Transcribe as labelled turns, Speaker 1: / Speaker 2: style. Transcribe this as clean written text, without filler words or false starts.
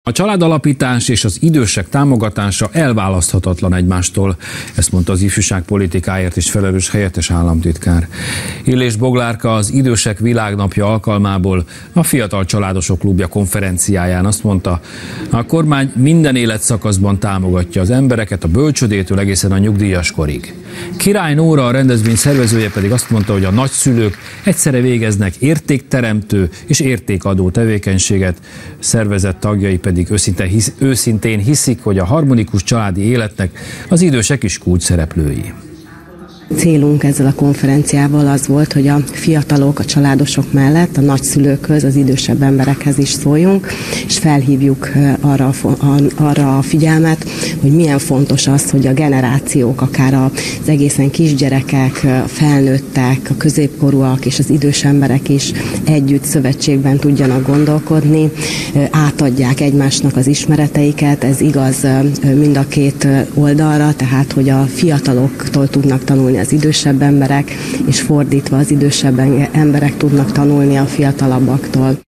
Speaker 1: A családalapítás és az idősek támogatása elválaszthatatlan egymástól, ezt mondta az ifjúságpolitikáért is felelős helyettes államtitkár. Illés Boglárka az Idősek Világnapja alkalmából a Fiatal Családosok Klubja konferenciáján azt mondta, a kormány minden életszakaszban támogatja az embereket a bölcsödétől egészen a nyugdíjas korig. Király Nóra, a rendezvény szervezője pedig azt mondta, hogy a nagyszülők egyszerre végeznek értékteremtő és értékadó tevékenységet, szervezet tagjai pedig őszintén hiszik, hogy a harmonikus családi életnek az idősek is kulcsszereplői.
Speaker 2: Célunk ezzel a konferenciával az volt, hogy a fiatalok, a családosok mellett a nagyszülőkhöz, az idősebb emberekhez is szóljunk, és felhívjuk arra a figyelmet, hogy milyen fontos az, hogy a generációk, akár az egészen kisgyerekek, a felnőttek, a középkorúak és az idős emberek is együtt szövetségben tudjanak gondolkodni, átadják egymásnak az ismereteiket, ez igaz mind a két oldalra, tehát hogy a fiataloktól tudnak tanulni az idősebb emberek, és fordítva az idősebb emberek tudnak tanulni a fiatalabbaktól.